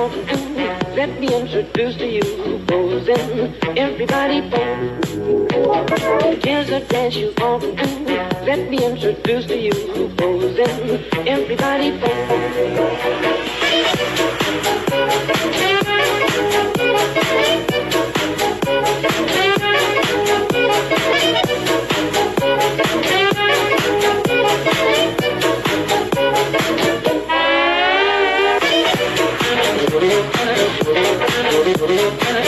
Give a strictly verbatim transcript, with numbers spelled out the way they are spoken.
want to do. Let me introduce to you Posin. Everybody pose. Here's a dance you want to do. Let me introduce to you Posin. Everybody pose. We'll be right back.